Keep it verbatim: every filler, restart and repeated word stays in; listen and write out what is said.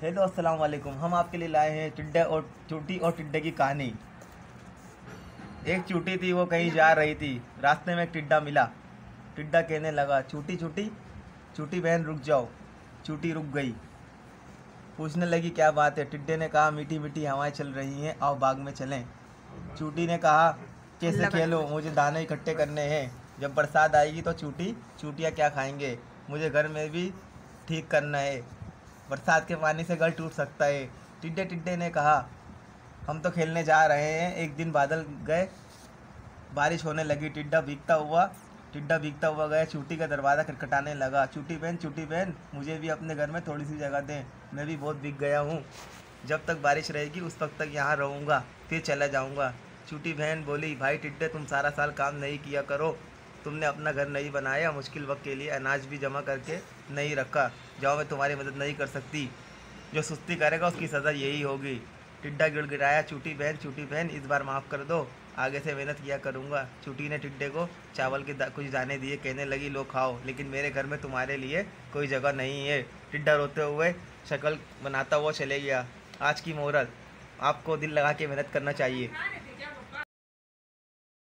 Hello अस्सलाम वालेकुम। हम आपके लिए लाए हैं टिड्डे और चूटी और टिड्डे की कहानी। एक चूटी थी, वो कहीं जा रही थी। रास्ते में एक टिड्डा मिला। टिड्डा कहने लगा, चूटी चूटी चूटी बहन रुक जाओ। चूटी रुक गई। पूछने लगी, क्या बात है? टिड्डे ने कहा, मीठी मीठी हवाएं चल रही हैं, आओ बाग में चलें। चूटी ने कहा, कैसे खेलो? मुझे दाने इकट्ठे करने हैं। जब बरसात आएगी तो चूटी चूटियाँ क्या खाएंगे? मुझे घर में भी ठीक करना है। बरसात के पानी से घर टूट सकता है। टिड्डे टिड्डे ने कहा, हम तो खेलने जा रहे हैं। एक दिन बादल गए, बारिश होने लगी। टिड्डा भीगता हुआ टिड्डा भीगता हुआ गया। चूटी का दरवाज़ा खटखटाने लगा। चूटी बहन चूटी बहन मुझे भी अपने घर में थोड़ी सी जगह दें, मैं भी बहुत भीग गया हूँ। जब तक बारिश रहेगी उस वक्त तक यहाँ रहूँगा, फिर चला जाऊँगा। चूटी बहन बोली, भाई टिड्डे, तुम सारा साल काम नहीं किया करो। तुमने अपना घर नहीं बनाया, मुश्किल वक्त के लिए अनाज भी जमा करके नहीं रखा। जाओ, मैं तुम्हारी मदद नहीं कर सकती। जो सुस्ती करेगा उसकी सज़ा यही होगी। टिड्डा गिड़गिड़ाया, चूटी बहन चूटी बहन इस बार माफ़ कर दो, आगे से मेहनत किया करूँगा। चूटी ने टिड्डे को चावल के दा, कुछ दाने दिए। कहने लगी, लो खाओ, लेकिन मेरे घर में तुम्हारे लिए कोई जगह नहीं है। टिड्डा रोते हुए शक्ल बनाता हुआ चले गया। आज की मोरल, आपको दिल लगा के मेहनत करना चाहिए।